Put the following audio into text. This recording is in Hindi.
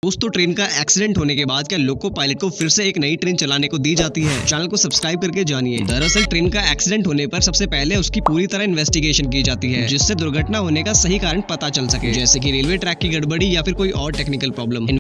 दोस्तों ट्रेन का एक्सीडेंट होने के बाद क्या लोको पायलट को फिर से एक नई ट्रेन चलाने को दी जाती है? चैनल को सब्सक्राइब करके जानिए। दरअसल ट्रेन का एक्सीडेंट होने पर सबसे पहले उसकी पूरी तरह इन्वेस्टिगेशन की जाती है, जिससे दुर्घटना होने का सही कारण पता चल सके, जैसे कि रेलवे ट्रैक की गड़बड़ी या फिर कोई और टेक्निकल प्रॉब्लम।